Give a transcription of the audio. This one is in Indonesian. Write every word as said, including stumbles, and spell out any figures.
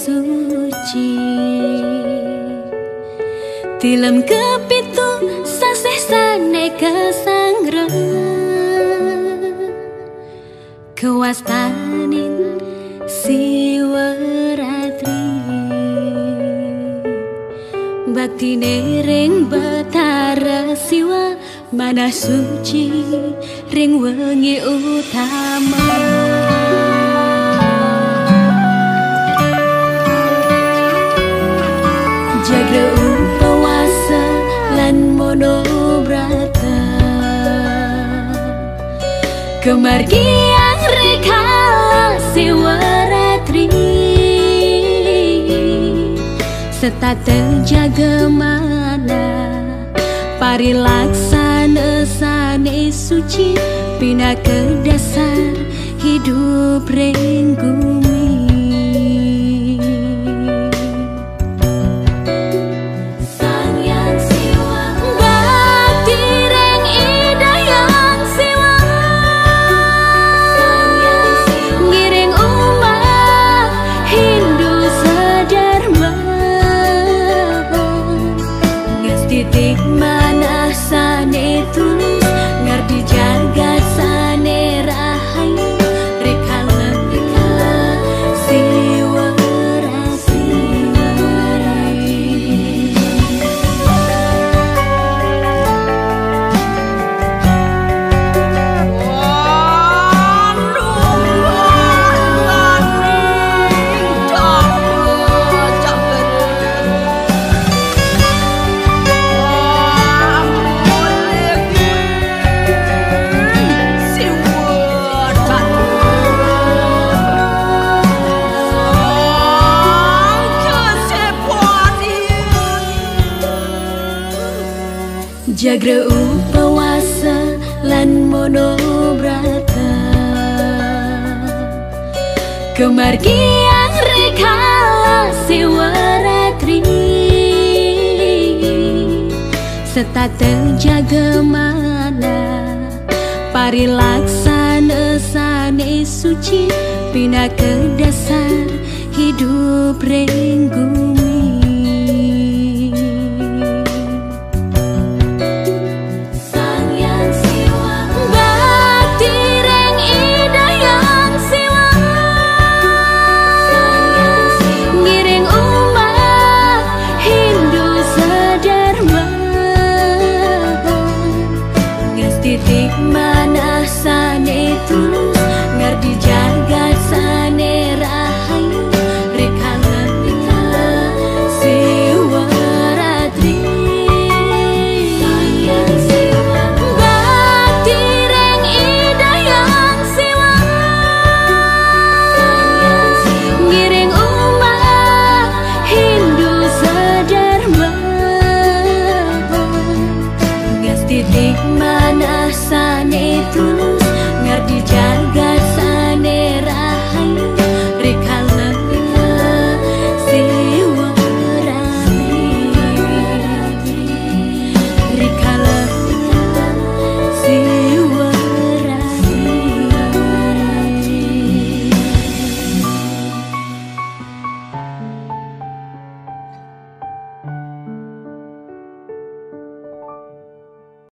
suci. Tilem kepitu saseh sane kesangra, kewastanin siwaratri. Bakti ring Batara Siwa, mana suci ring wengi utama. Jaga upawasa lan monobrata, kemargian rekala siwaratri. Setata jaga mana parilaksana sane suci, pina ke dasar hidup ring bumi. Sang Yang Siwa, bakti ring ida Yang Siwa. Sang Yang Siwa, ngiring umat Hindu sedharma. Titik mana sane tulus, ngarti jagat sane rahayu. Rekala rekala siwarati. Jaga upawasa lan monobrata, kemargian rekala siwaratri. Setata jaga mana parilaksana sane suci, pina ke dasar hidup ring